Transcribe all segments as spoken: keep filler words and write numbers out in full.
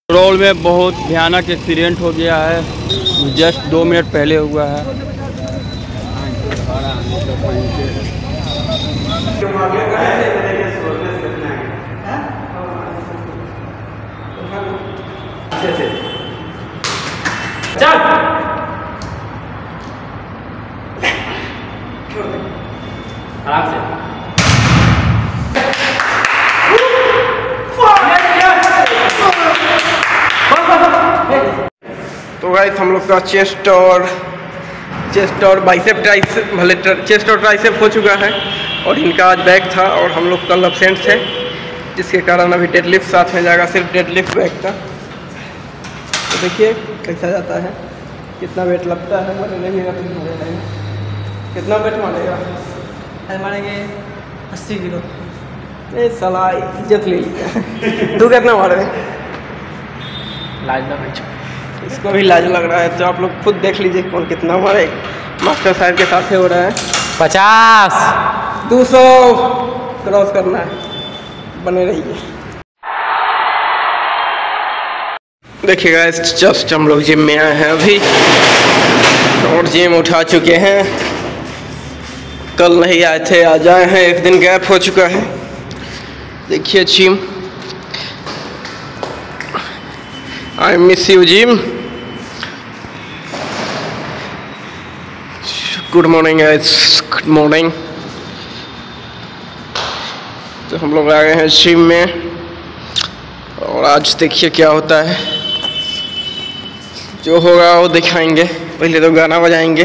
Road में बहुत भयानक एक्सीडेंट हो गया है, जस्ट दो मिनट पहले हुआ है। चल आराम से। तो गाइस हम लोग का चेस्ट और चेस्ट और बाइसेप ट्राइसेप भले चेस्ट और ट्राइसेप हो चुका है, और इनका आज बैक था और हम लोग कल एब्सेंट थे, जिसके कारण अभी डेडलिफ्ट साथ में जाएगा। सिर्फ डेडलिफ्ट बैक था। तो देखिए कैसा जाता है, कितना वेट लगता है। मैंने नहीं मेरा तुम मारे नहीं, कितना वेट मारेगा? मारेंगे अस्सी किलो। ए साला इज्जत ले लिया। तू कितना मारे? लाज लग इसको भी लाज लग रहा है, तो आप लोग खुद देख लीजिए कौन कितना मारे। मास्टर साहब के साथ हो रहा है। पचास दो सौ क्रॉस करना है, बने रहिए। देखिए गाइस, जस्ट हम लोग जिम में आए हैं अभी, और जिम उठा चुके हैं। कल नहीं आए थे, आज आए हैं। एक दिन गैप हो चुका है। देखिए gym, I miss you gym. Good morning guys, good morning. तो हम लोग आ गए हैं जिम में, और आज देखिए क्या होता है। जो होगा वो दिखाएंगे। पहले तो गाना बजाएंगे।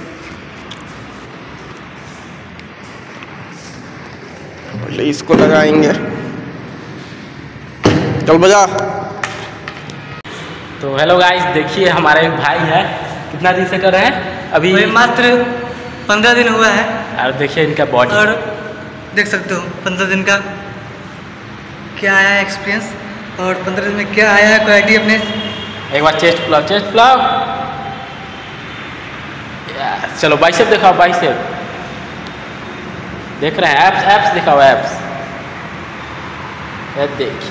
पहले इसको लगाएंगे। चल बजा। तो हेलो गाइस, देखिए हमारा एक भाई है, कितना दिन से कर रहे हैं अभी? मात्र पंद्रह दिन हुआ है। और देखिए इनका बॉडी, और देख सकते हो पंद्रह दिन का क्या आया है एक्सपीरियंस, और पंद्रह दिन में क्या आया है क्वालिटी अपने। एक बार चेस्ट फुलाओ, चेस्ट फुलाओ। चलो बाइसेप दिखाओ, बाइसेप देख रहे हैं? एप्स एप्स दिखाओ, एप्स। ये देखिए,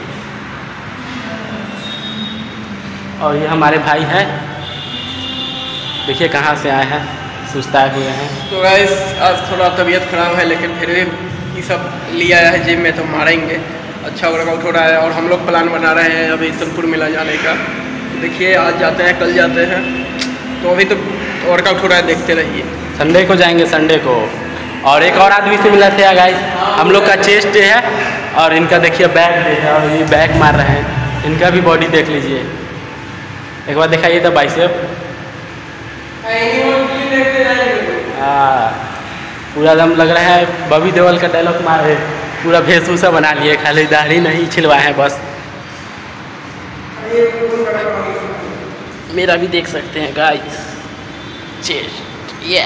और ये हमारे भाई हैं, देखिए कहाँ से आए हैं, सुस्ताए हुए हैं। तो गाइस आज थोड़ा तबीयत खराब है, लेकिन फिर भी ये सब लिया है जिम में, तो मारेंगे। अच्छा वर्कआउट हो रहा है, और हम लोग प्लान बना रहे हैं अभी सोनपुर मेला जाने का। देखिए आज जाते हैं, कल जाते हैं। तो अभी तो वर्कआउट हो रहा है, देखते रहिए। संडे को जाएंगे, संडे को। और एक और आदमी से मिला थे गाइस, हम लोग का चेस्ट डे है, और इनका देखिए बैक डे है, और ये बैक मार रहे हैं। इनका भी बॉडी देख लीजिए, एक बार दिखाइए तो बाइसेप। हाँ, पूरा दम लग रहा है बॉबी देओल का डायलॉग मारे, पूरा वेशभूषा बना लिए, खाली दाढ़ी नहीं छिलवाए हैं बस। मेरा भी देख सकते हैं गाइस, चेस्ट। ये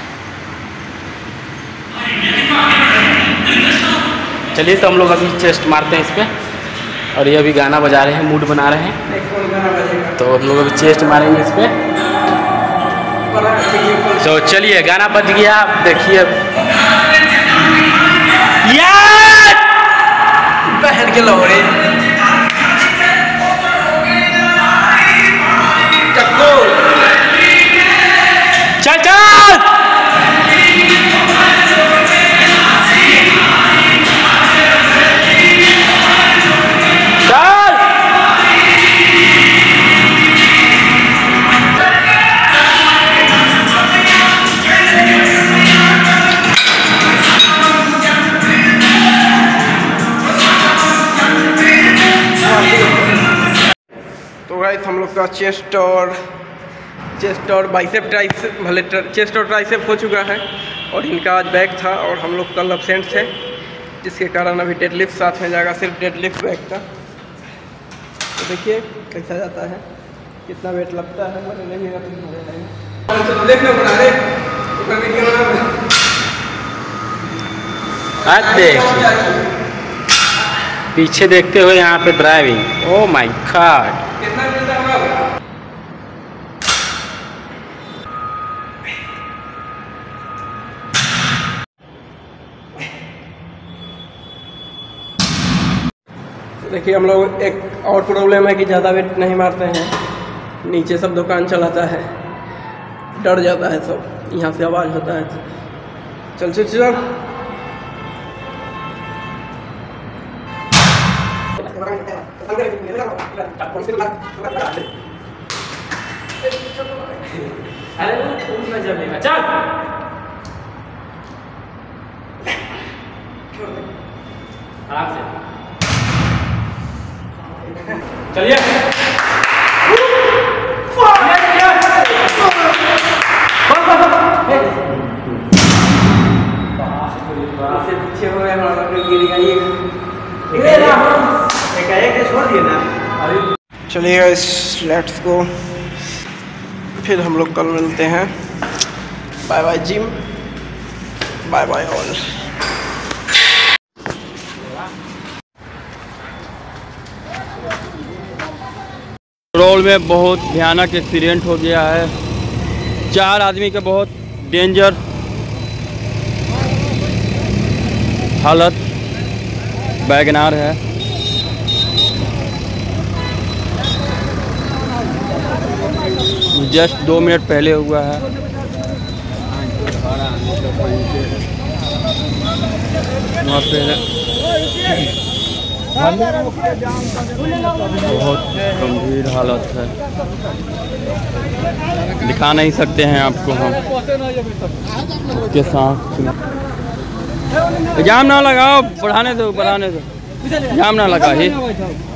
चलिए, तो हम लोग अभी चेस्ट मारते हैं इस पर, और ये अभी गाना बजा रहे हैं, मूड बना रहे हैं। तो हम लोग अभी चेस्ट मारेंगे इस पर। तो चलिए, गाना बज गया, देखिए। बहन के लोड़े चल चल। तो गाइस हम लोग का चेस्ट और चेस्ट और बाइसेप ट्राइसेप भले चेस्ट और ट्राइसेप हो चुका है, और इनका आज बैक था, और हम लोग कल एब्सेंट थे, जिसके कारण अभी डेडलिफ्ट साथ में जाएगा। सिर्फ डेडलिफ्ट बैक था। तो देखिए कैसा जाता है, कितना वेट लगता है। मैंने नहीं मेरा तुम मारे नहीं। चलो देखना बना रहे ऊपर वीडियो बना। पीछे देखते हुए यहाँ पे ड्राइविंग। ओह माय गॉड, कितना मिलता होगा? देखिए हम लोग एक और प्रॉब्लम है कि ज़्यादा वेट नहीं मारते हैं, नीचे सब दुकान चलाता है, डर जाता है सब, यहाँ से आवाज़ होता है। चल चल चल आराम से चलिए। पीछे हो गया छोड़ दिए ना। चलिए इस लेट्स को, फिर हम लोग कल मिलते हैं। Bye bye gym, bye bye all. Road में बहुत भयानक एक्सीडेंट हो गया है, चार आदमी का बहुत डेंजर हालत, वैगनार है। जस्ट दो मिनट पहले हुआ है। वहाँ पे बहुत गंभीर हालत है, दिखा नहीं सकते हैं आपको हम के साथ। जाम ना लगाओ, बढ़ाने दो बढ़ाने दो, जाम ना लगा ही।